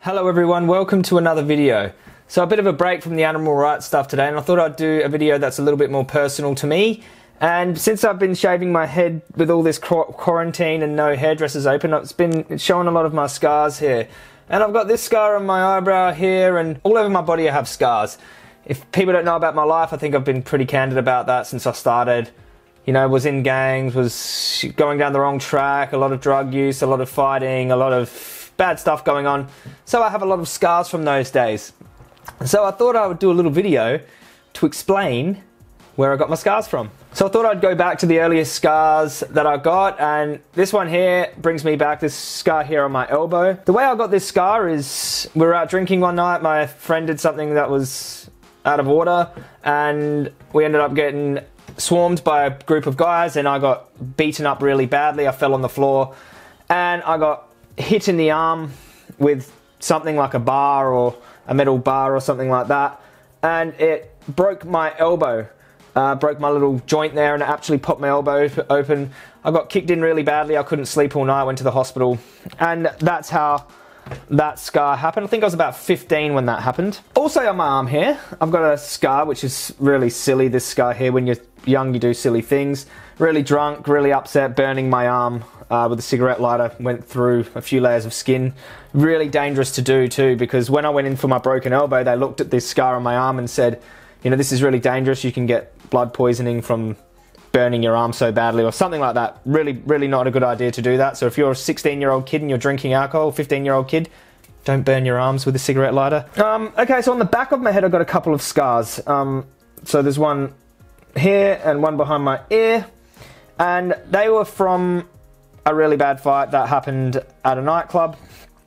Hello everyone, welcome to another video. So a bit of a break from the animal rights stuff today, and I thought I'd do a video that's a little bit more personal to me. And since I've been shaving my head with all this quarantine and no hairdressers open, it's been showing a lot of my scars here. And I've got this scar on my eyebrow here, and all over my body I have scars. If people don't know about my life, I think I've been pretty candid about that since I started. You know, was in gangs, was going down the wrong track, a lot of drug use, a lot of fighting, a lot of bad stuff going on. So I have a lot of scars from those days. So I thought I would do a little video to explain where I got my scars from. So I thought I'd go back to the earliest scars that I got, and this one here brings me back, this scar here on my elbow. The way I got this scar is, we were out drinking one night, my friend did something that was out of order, and we ended up getting swarmed by a group of guys, and I got beaten up really badly. I fell on the floor, and I got hit in the arm with something like a bar or a metal bar or something like that, and it broke my elbow, broke my little joint there, and it actually popped my elbow open. I got kicked in really badly. I couldn't sleep all night, went to the hospital, and that's how that scar happened. I think I was about 15 when that happened. Also on my arm here, I've got a scar which is really silly. This scar here, when you're young you do silly things. Really drunk, really upset, burning my arm with a cigarette lighter, went through a few layers of skin. Really dangerous to do too, because when I went in for my broken elbow, they looked at this scar on my arm and said, you know, this is really dangerous, you can get blood poisoning from burning your arm so badly, or something like that. Really not a good idea to do that. So if you're a 16-year-old kid and you're drinking alcohol, 15-year-old kid, don't burn your arms with a cigarette lighter. Okay, so on the back of my head I've got a couple of scars. So there's one here and one behind my ear, and they were from a really bad fight that happened at a nightclub,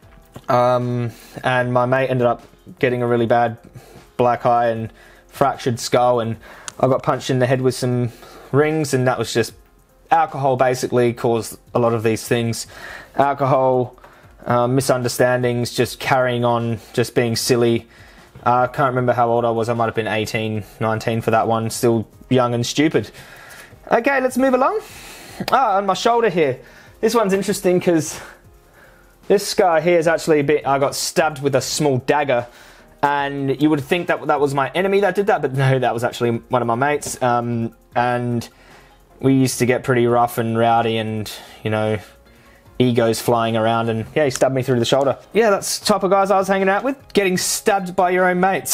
and my mate ended up getting a really bad black eye and fractured skull, and I got punched in the head with some rings, and that was just alcohol basically caused a lot of these things. Alcohol, misunderstandings, just carrying on, just being silly. I can't remember how old I was. I might have been 18, 19 for that one. Still young and stupid. Okay, let's move along. On my shoulder here. This one's interesting because this scar here is actually a bit, I got stabbed with a small dagger, and you would think that that was my enemy that did that, but no, that was actually one of my mates. And we used to get pretty rough and rowdy, and, you know, egos flying around, and yeah, he stabbed me through the shoulder. Yeah, that's the type of guys I was hanging out with, getting stabbed by your own mates.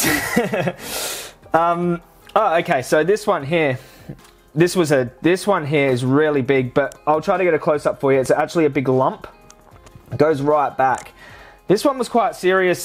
Oh, okay, so this one here, this one here is really big, but I'll try to get a close-up for you. It's actually a big lump. It goes right back. This one was quite serious.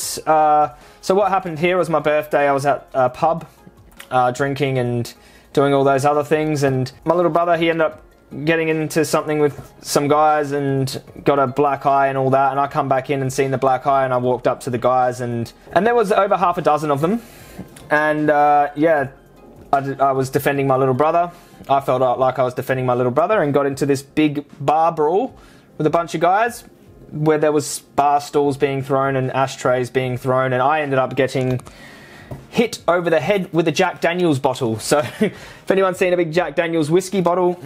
So what happened here was my birthday. I was at a pub drinking and doing all those other things, and my little brother, he ended up getting into something with some guys and got a black eye and all that, and I come back in and seen the black eye, and I walked up to the guys, and there was over half a dozen of them, and yeah, I was defending my little brother. I felt like I was defending my little brother, and got into this big bar brawl with a bunch of guys where there was bar stools being thrown and ashtrays being thrown, and I ended up getting hit over the head with a Jack Daniels bottle. So if anyone's seen a big Jack Daniels whiskey bottle,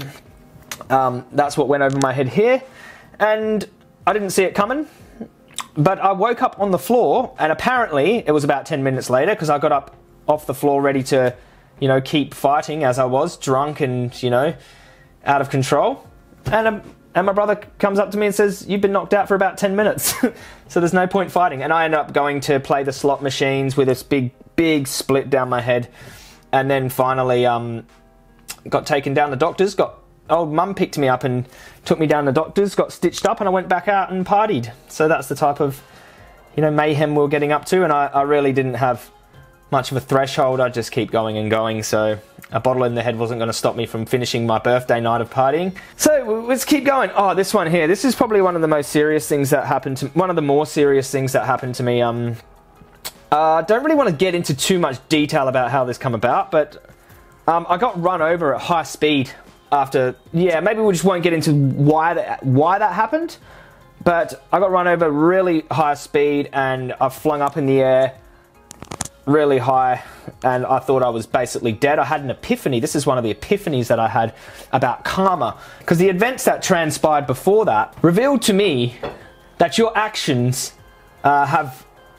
that's what went over my head here, and I didn't see it coming, but I woke up on the floor, and apparently it was about 10 minutes later, because I got up off the floor ready to, you know, keep fighting as I was, drunk and, you know, out of control, and my brother comes up to me and says, you've been knocked out for about 10 minutes, so there's no point fighting. And I ended up going to play the slot machines with this big split down my head, and then finally got taken down the doctors. Old mum picked me up and took me down the doctors, got stitched up, and I went back out and partied. So that's the type of, you know, mayhem we were getting up to, and I really didn't have much of a threshold. I just keep going and going, so a bottle in the head wasn't going to stop me from finishing my birthday night of partying. So let's keep going. Oh, this one here, this is probably one of the most serious things that happened to, one of the more serious things that happened to me. Don't really want to get into too much detail about how this come about, but I got run over at high speed after, yeah, maybe we just won't get into why that happened, but I got run over really high speed, and I flung up in the air really high, and I thought I was basically dead. I had an epiphany. This is one of the epiphanies that I had about karma, because the events that transpired before that revealed to me that your actions have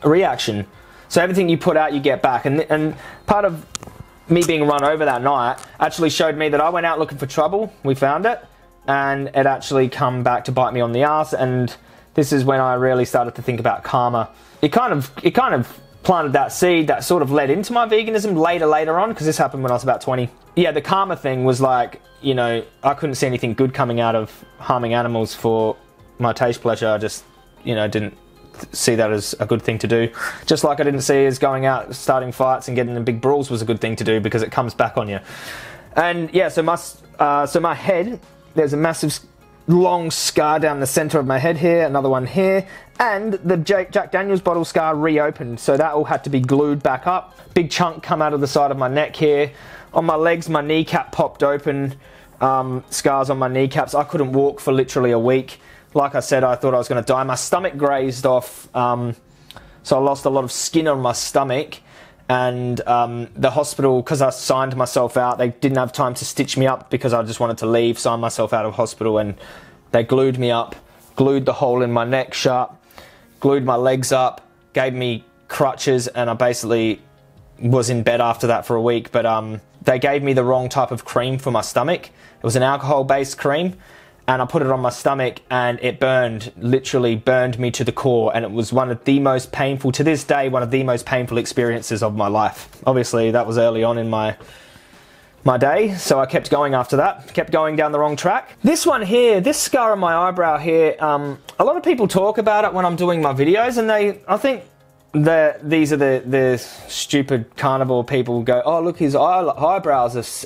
reaction. So everything you put out, you get back. And part of me being run over that night actually showed me that I went out looking for trouble. We found it, and it actually come back to bite me on the ass. And this is when I really started to think about karma. It kind of planted that seed that sort of led into my veganism later on, because this happened when I was about 20. Yeah, the karma thing was like, you know, I couldn't see anything good coming out of harming animals for my taste pleasure. I just, you know, didn't see that as a good thing to do. Just like I didn't see as going out, starting fights and getting in big brawls was a good thing to do, because it comes back on you. And yeah, so my head, there's a massive long scar down the center of my head here, another one here, and the Jack Daniels bottle scar reopened, so that all had to be glued back up. Big chunk come out of the side of my neck here. On my legs, my kneecap popped open, scars on my kneecaps. I couldn't walk for literally a week. Like I said, I thought I was going to die. My stomach grazed off, so I lost a lot of skin on my stomach. And the hospital, because I signed myself out, they didn't have time to stitch me up because I just wanted to leave, sign myself out of hospital, and they glued me up, glued the hole in my neck shut, glued my legs up, gave me crutches, and I basically was in bed after that for a week. But they gave me the wrong type of cream for my stomach. It was an alcohol-based cream, and I put it on my stomach, and it burned, literally burned me to the core, and it was one of the most painful, to this day, one of the most painful experiences of my life. Obviously, that was early on in my day, so I kept going after that, kept going down the wrong track. This one here, this scar on my eyebrow here, a lot of people talk about it when I'm doing my videos, and I think these are the stupid carnivore people who go, oh look, his eyebrows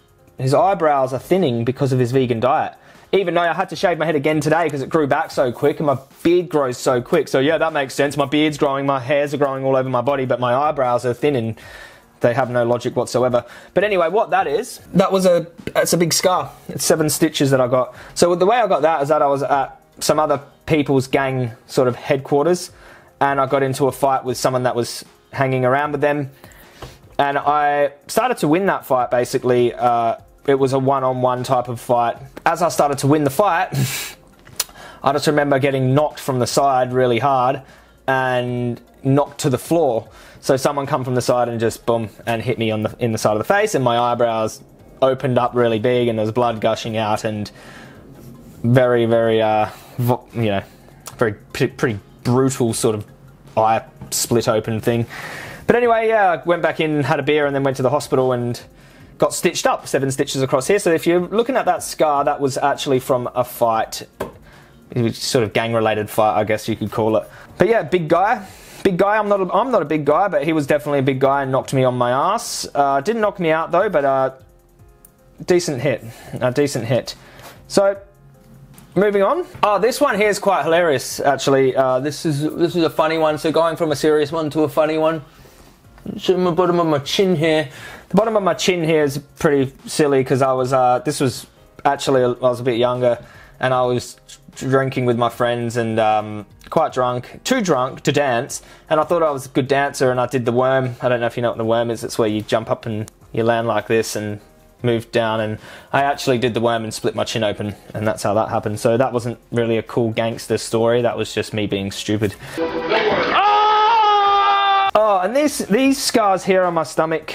are thinning because of his vegan diet. Even though I had to shave my head again today because it grew back so quick, and my beard grows so quick. So yeah, that makes sense. My beard's growing, my hairs are growing all over my body, but my eyebrows are thin and they have no logic whatsoever. But anyway, what that is, it's a big scar. It's 7 stitches that I got. So the way I got that is that I was at some other people's gang sort of headquarters, and I got into a fight with someone that was hanging around with them. And I started to win that fight, basically. It was a one-on-one type of fight. As I started to win the fight, I just remember getting knocked from the side really hard and knocked to the floor. So someone come from the side and just boom, and hit me in the side of the face, and my eyebrows opened up really big, and there was blood gushing out, and very, very, you know, pretty brutal sort of eye split open thing. But anyway, yeah, I went back in, had a beer, and then went to the hospital and got stitched up, 7 stitches across here. So if you're looking at that scar, that was actually from a fight. It was sort of gang-related fight, I guess you could call it. But yeah, big guy. Big guy. I'm not a big guy, but he was definitely a big guy and knocked me on my ass. Didn't knock me out though, but decent hit. A decent hit. So moving on. Oh, this one here is quite hilarious, actually. This is a funny one. So going from a serious one to a funny one. So my bottom of my chin here. The bottom of my chin here is pretty silly because I was, this was actually, I was a bit younger, and I was drinking with my friends and quite drunk, too drunk to dance, and I thought I was a good dancer, and I did the worm. I don't know if you know what the worm is. It's where you jump up and you land like this and move down, and I actually did the worm and split my chin open, and that's how that happened. So that wasn't really a cool gangster story. That was just me being stupid. Oh, and these scars here on my stomach.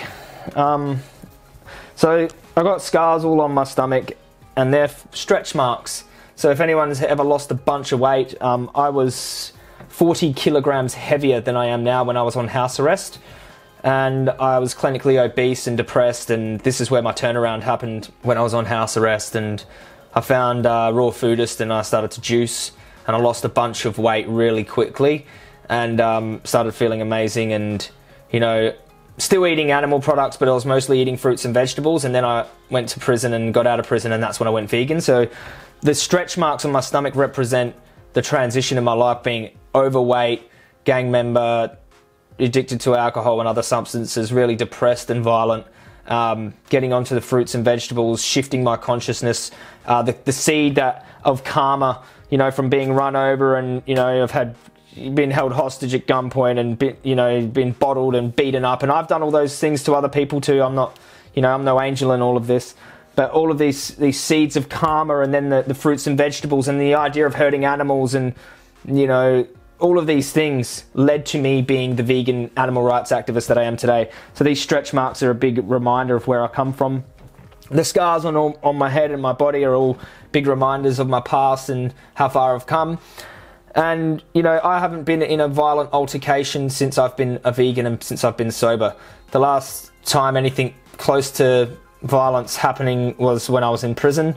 So I got scars all on my stomach, and they're stretch marks. So if anyone's ever lost a bunch of weight, I was 40 kilograms heavier than I am now when I was on house arrest, and I was clinically obese and depressed, and this is where my turnaround happened when I was on house arrest, and I found Raw Foodist, and I started to juice, and I lost a bunch of weight really quickly, and started feeling amazing, and you know, still eating animal products, but I was mostly eating fruits and vegetables. And then I went to prison and got out of prison, and that's when I went vegan. So the stretch marks on my stomach represent the transition in my life, being overweight, gang member, addicted to alcohol and other substances, really depressed and violent, getting onto the fruits and vegetables, shifting my consciousness, the seed of karma, you know, from being run over, and you know, I've been held hostage at gunpoint, and been bottled and beaten up, and I've done all those things to other people too. I'm not, you know, I'm no angel in all of this, but all of these seeds of karma, and then the fruits and vegetables, and the idea of hurting animals, and you know, all of these things led to me being the vegan animal rights activist that I am today. So these stretch marks are a big reminder of where I come from. The scars on my head and my body are all big reminders of my past and how far I've come. And, you know, I haven't been in a violent altercation since I've been a vegan and since I've been sober. The last time anything close to violence happening was when I was in prison.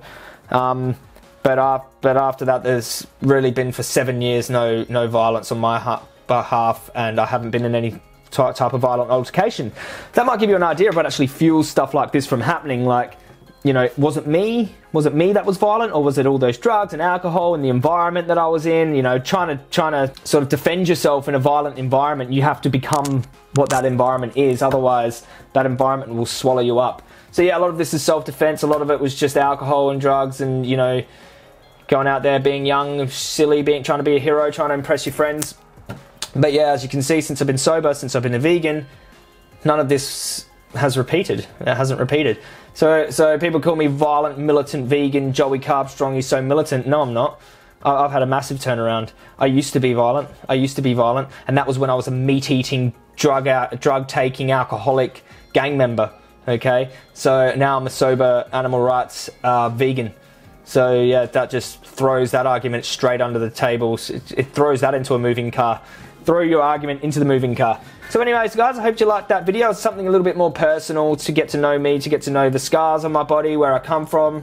But after that, there's really been for 7 years no violence on my behalf, and I haven't been in any type of violent altercation. That might give you an idea of what actually fuels stuff like this from happening. Like, you know, was it me that was violent, or was it all those drugs and alcohol and the environment that I was in? You know, trying to sort of defend yourself in a violent environment, you have to become what that environment is. Otherwise, that environment will swallow you up. So yeah, a lot of this is self-defense. A lot of it was just alcohol and drugs, and, you know, going out there being young, silly, trying to be a hero, trying to impress your friends. But yeah, as you can see, since I've been sober, since I've been a vegan, none of this has repeated. It hasn't repeated. So people call me violent, militant vegan, Joey Carb Strong, you're so militant. No, I'm not. I've had a massive turnaround. I used to be violent. And that was when I was a meat-eating, drug-taking, alcoholic gang member. Okay? So now I'm a sober, animal rights vegan. So yeah, that just throws that argument straight under the table. It throws that into a moving car. Throw your argument into the moving car. So anyways, guys, I hope you liked that video. It's something a little bit more personal to get to know me, to get to know the scars on my body, where I come from.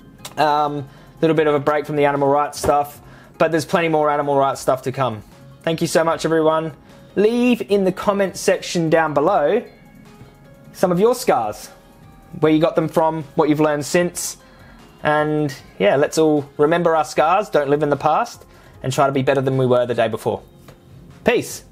Little bit of a break from the animal rights stuff, but there's plenty more animal rights stuff to come. Thank you so much, everyone. Leave in the comment section down below some of your scars, where you got them from, what you've learned since. And yeah, let's all remember our scars, don't live in the past, and try to be better than we were the day before. Peace.